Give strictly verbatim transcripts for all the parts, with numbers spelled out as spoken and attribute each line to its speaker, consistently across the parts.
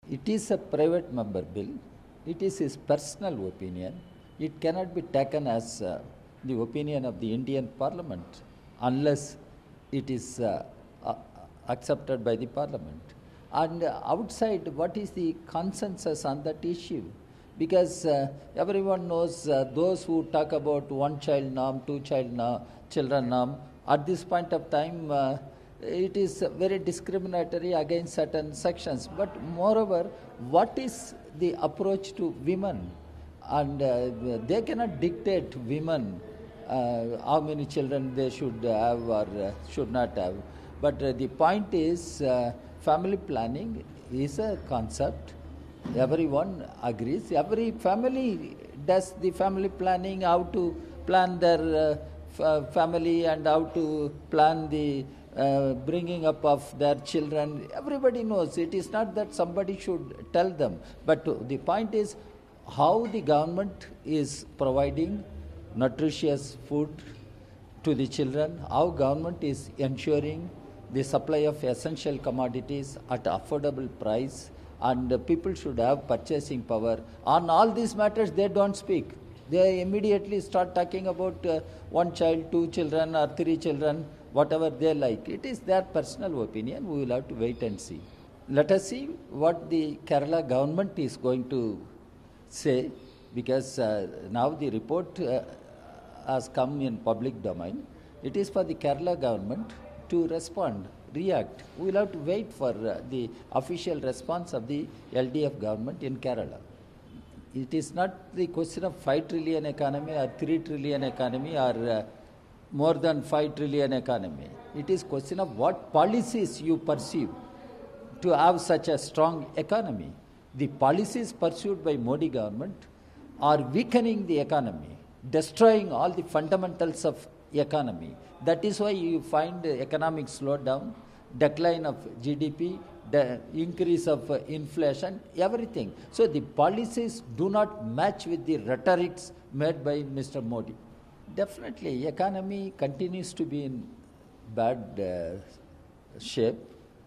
Speaker 1: It is a private member bill. It is his personal opinion. It cannot be taken as uh, the opinion of the Indian Parliament unless it is uh, uh, accepted by the Parliament. And uh, outside, what is the consensus on that issue? Because uh, everyone knows uh, those who talk about one child norm, two child norm, children norm, at this point of time, uh, it is very discriminatory against certain sections. But moreover, what is the approach to women? And uh, they cannot dictate women uh, how many children they should have or uh, should not have. But uh, the point is, uh, family planning is a concept. Everyone agrees. Every family does the family planning, how to plan their uh, family and how to plan the uh, bringing up of their children. Everybody knows. It is not that somebody should tell them. But the point is how the government is providing nutritious food to the children, how government is ensuring the supply of essential commodities at affordable price, and uh, people should have purchasing power. On all these matters, they don't speak. They immediately start talking about uh, one child, two children, or three children, whatever they like. It is their personal opinion. We will have to wait and see. Let us see what the Kerala government is going to say, because uh, now the report uh, has come in public domain. It is for the Kerala government to respond, react. We will have to wait for uh, the official response of the L D F government in Kerala. It is not the question of five trillion economy or three trillion economy or uh, more than five trillion economy. It is question of what policies you pursue to have such a strong economy. The policies pursued by Modi government are weakening the economy, destroying all the fundamentals of economy. That is why you find economic slowdown, decline of G D P, the increase of uh, inflation, everything. So the policies do not match with the rhetorics made by Mister Modi. Definitely, economy continues to be in bad uh, shape.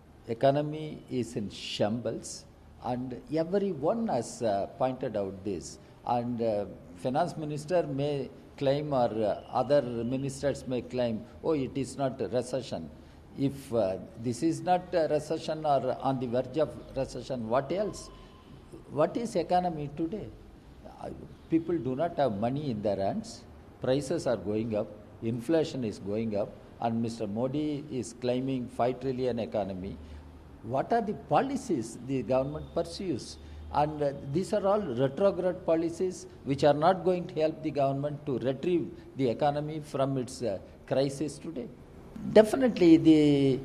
Speaker 1: Economy is in shambles, and everyone has uh, pointed out this. And uh, finance minister may claim, or uh, other ministers may claim, oh, it is not a recession. If uh, this is not a recession or on the verge of recession, what else? What is economy today? Uh, people do not have money in their hands. Prices are going up. Inflation is going up. And Mister Modi is claiming five trillion economy. What are the policies the government pursues? And uh, these are all retrograde policies which are not going to help the government to retrieve the economy from its uh, crisis today. Definitely the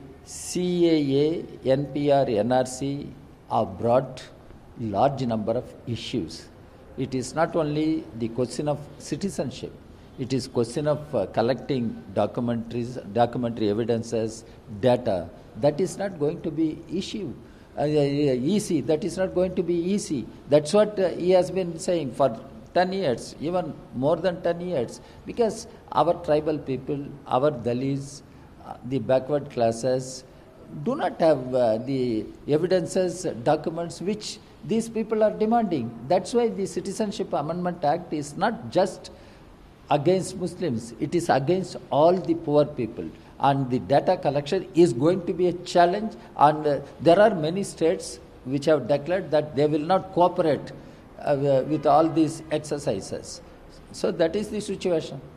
Speaker 1: C A A, N P R, N R C have brought large number of issues. It is not only the question of citizenship. It is question of uh, collecting documentaries, documentary evidences, data. That is not going to be issue. Uh, easy. That is not going to be easy. That's what uh, he has been saying for ten years, even more than ten years. Because our tribal people, our Dalits, uh, the backward classes, do not have uh, the evidences, documents which these people are demanding. That's why the Citizenship Amendment Act is not just against Muslims. It is against all the poor people. And the data collection is going to be a challenge, and uh, there are many states which have declared that they will not cooperate uh, with all these exercises. So that is the situation.